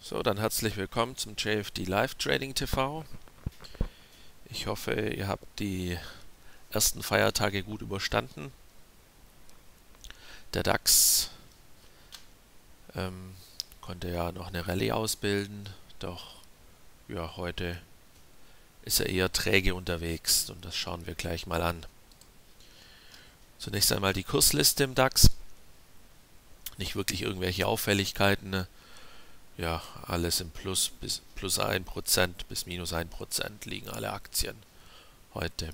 So, dann herzlich willkommen zum JFD Live Trading TV. Ich hoffe, ihr habt die ersten Feiertage gut überstanden. Der DAX konnte ja noch eine Rallye ausbilden, doch ja, heute ist er eher träge unterwegs und das schauen wir gleich mal an. Zunächst einmal die Kursliste im DAX. Nicht wirklich irgendwelche Auffälligkeiten. Ja, alles im Plus, bis plus 1% bis minus 1% liegen alle Aktien heute.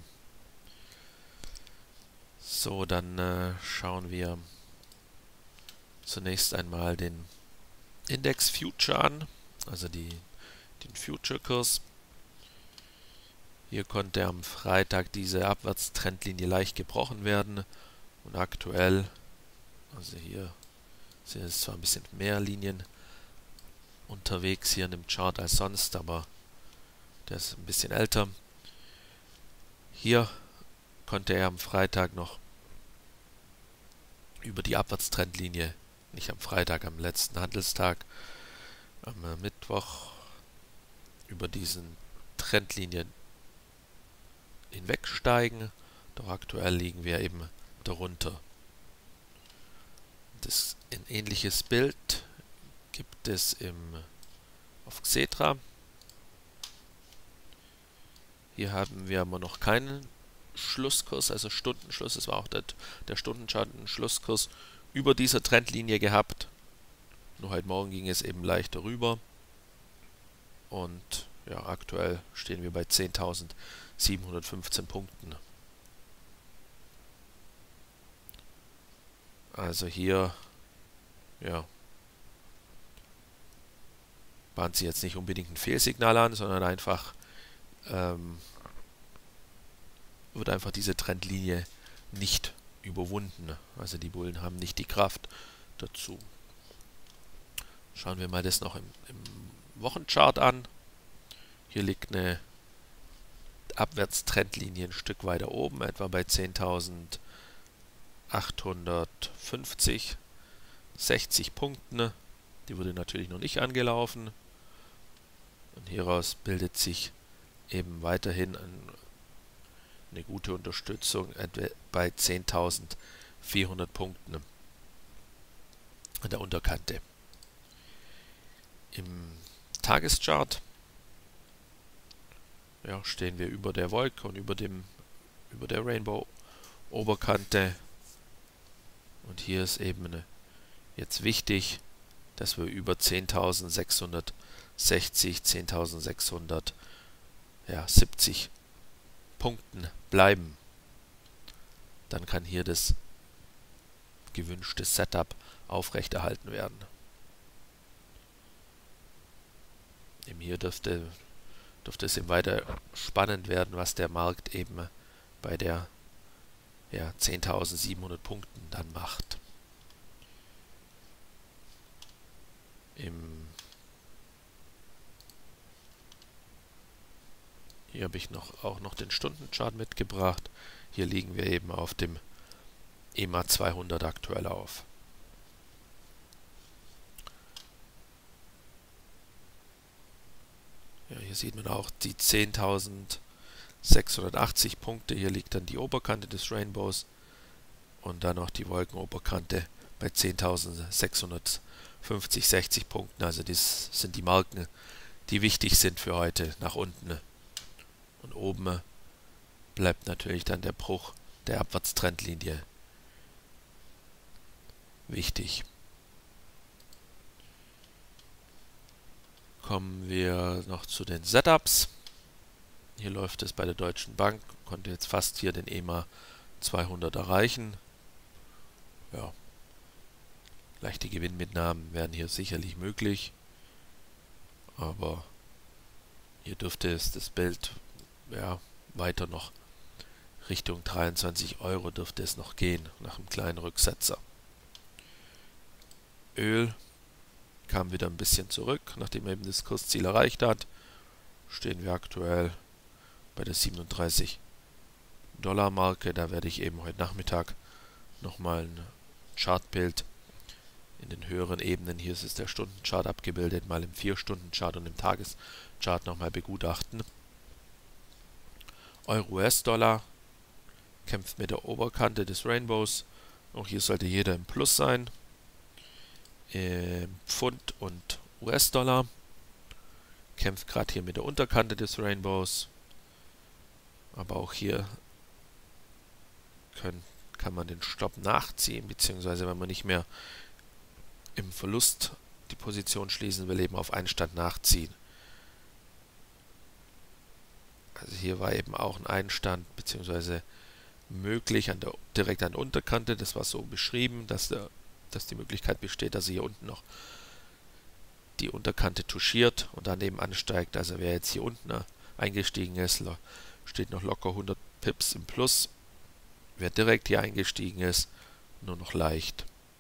So, dann schauen wir zunächst einmal den Index Future an, also den Future-Kurs. Hier konnte am Freitag diese Abwärtstrendlinie leicht gebrochen werden und aktuell, also hier sind es zwar ein bisschen mehr Linien unterwegs hier in dem Chart als sonst, aber der ist ein bisschen älter. Hier konnte er am Freitag noch über die Abwärtstrendlinie, nicht am Freitag, am letzten Handelstag, am Mittwoch, über diesen Trendlinien hinwegsteigen, doch aktuell liegen wir eben darunter. Ein ähnliches Bild gibt es auf Xetra. Hier haben wir aber noch keinen Schlusskurs, also Stundenschluss. Es war auch der Stundenchart einen Schlusskurs über dieser Trendlinie gehabt. Nur heute Morgen ging es eben leicht darüber. Und ja, aktuell stehen wir bei 10.715 Punkten. Also hier, ja, bahnt sich jetzt nicht unbedingt ein Fehlsignal an, sondern einfach wird einfach diese Trendlinie nicht überwunden. Also die Bullen haben nicht die Kraft dazu. Schauen wir mal das noch im Wochenchart an. Hier liegt eine Abwärtstrendlinie ein Stück weiter oben, etwa bei 10.850, 60 Punkten. Die wurde natürlich noch nicht angelaufen. Und hieraus bildet sich eben weiterhin eine gute Unterstützung bei 10.400 Punkten an der Unterkante. Im Tageschart ja, stehen wir über der Wolke und über der Rainbow-Oberkante. Und hier ist eben jetzt wichtig, dass wir über 10.660, 10.670 Punkten bleiben. Dann kann hier das gewünschte Setup aufrechterhalten werden. Eben hier dürfte es eben weiter spannend werden, was der Markt eben bei der 10.700 Punkten dann macht. Hier habe ich auch noch den Stundenchart mitgebracht. Hier liegen wir eben auf dem EMA 200 aktuell auf. Ja, hier sieht man auch die 10.680 Punkte. Hier liegt dann die Oberkante des Rainbows und dann noch die Wolkenoberkante bei 10.650, 60 Punkten. Also das sind die Marken, die wichtig sind für heute nach unten. Und oben bleibt natürlich dann der Bruch der Abwärtstrendlinie wichtig. Kommen wir noch zu den Setups. Hier läuft es bei der Deutschen Bank, konnte jetzt fast hier den EMA 200 erreichen. Ja, leichte Gewinnmitnahmen wären hier sicherlich möglich, aber hier dürfte es das Bild weiter noch Richtung 23 Euro dürfte es noch gehen, nach einem kleinen Rücksetzer. Öl kam wieder ein bisschen zurück, nachdem er eben das Kursziel erreicht hat. Stehen wir aktuell bei der 37 $-Marke. Da werde ich eben heute Nachmittag nochmal ein Chartbild In den höheren Ebenen, hier ist es der Stundenchart abgebildet, mal im 4-Stunden-Chart und im Tageschart nochmal begutachten. Euro-US-Dollar kämpft mit der Oberkante des Rainbows. Auch hier sollte jeder im Plus sein. Pfund und US-Dollar kämpft gerade hier mit der Unterkante des Rainbows. Aber auch hier kann man den Stopp nachziehen, beziehungsweise wenn man nicht mehr im Verlust die Position schließen will, eben auf Einstand nachziehen. Also hier war eben auch ein Einstand, beziehungsweise möglich direkt an der Unterkante. Das war so beschrieben, dass die Möglichkeit besteht, dass er hier unten noch die Unterkante touchiert und daneben ansteigt. Also wer jetzt hier unten eingestiegen ist, steht noch locker 100 Pips im Plus. Wer direkt hier eingestiegen ist, nur noch leicht.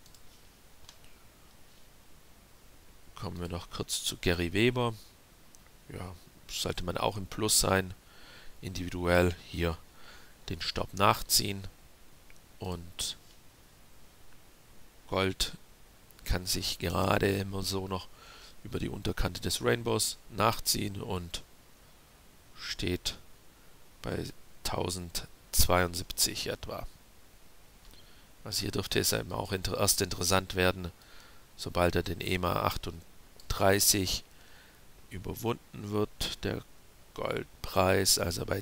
Kommen wir noch kurz zu Gary Weber. Ja, sollte man auch im Plus sein. Individuell hier den Stopp nachziehen. Und Gold kann sich gerade immer so noch über die Unterkante des Rainbows nachziehen und steht bei 1072 etwa. Also hier dürfte es einem auch erst interessant werden, sobald er den EMA 38 überwunden wird, der Goldpreis, also bei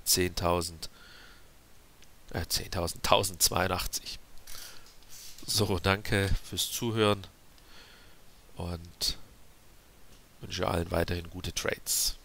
10.082. So, danke fürs Zuhören und wünsche allen weiterhin gute Trades.